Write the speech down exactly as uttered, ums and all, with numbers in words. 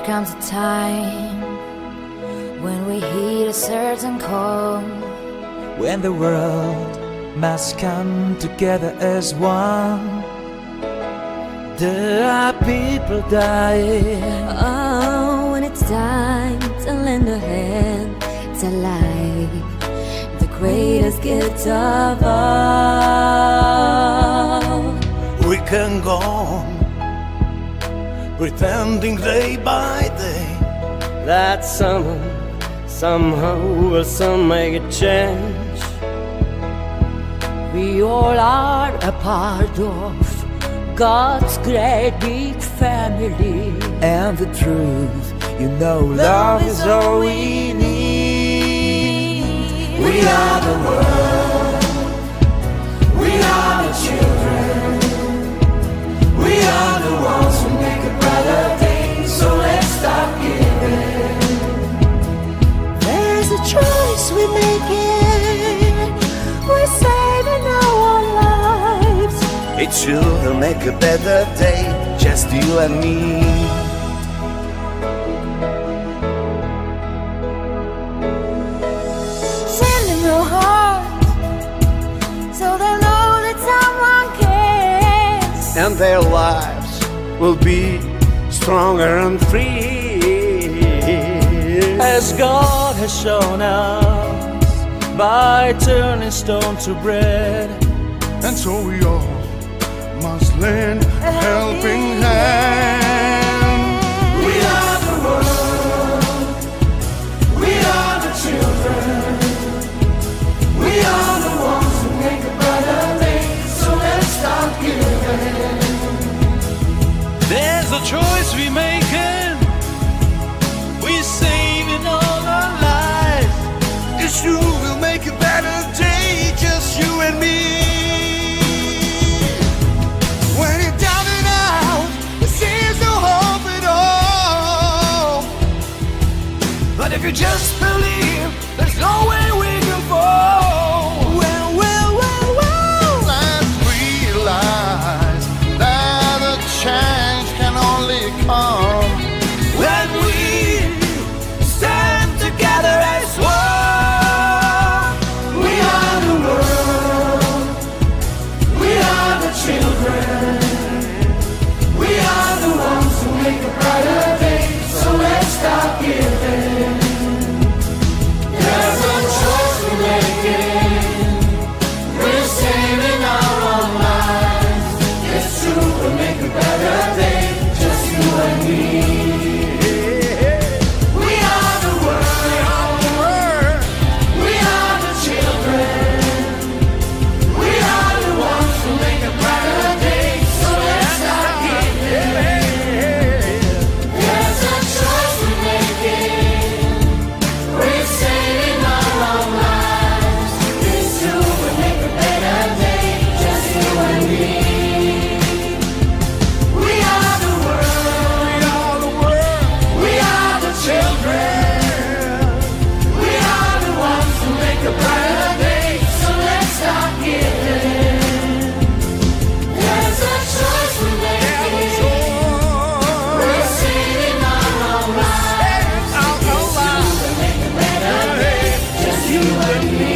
comes a time when we hit a certain call, when the world must come together as one. There are people dying. Oh, when it's time to lend a hand to life, the greatest gift of all. We can go on pretending day by day that someone, somehow will some make a change. We all are a part of God's great big family. And the truth, you know, love, love is all we need. We are the world, we are the children, we are the ones who make a brighter day. So let's stop giving. There's a choice we're making, we're saving our lives. It sure will make a better day, just you and me. Send them your heart, so they'll know that someone cares. And their lives will be stronger and free, as God has shown us by turning stone to bread. And so we all must lend a helping hand. We are the world, we are the children, we are the ones who make a brighter day. So let's stop giving. There's a choice we making, we're saving all our lives. It's you will make a better day, just you and me. When you're down and out, it seems no hope at all. But if you just believe, there's no way we can fall. Well, well, well, well, let's realize that a change can only come when we stand together as one. We are the world, we are the children, we are the ones who make a brighter day. So let's stop giving. There's a choice we're making, we're saving our own lives. It's true, we'll make a better day, just you and me. We are the world, we are the children, we are the ones who make a brighter day. So let's stop giving. There's a choice we're making, we're saving our own lives. It's true, we'll make a better day, just you and me. We are the world, we are the children, we are the ones who make a brighter day. So let's stop giving. There's a choice we're making, we're saving our own lives. It's true, we'll make a better day, just you and me.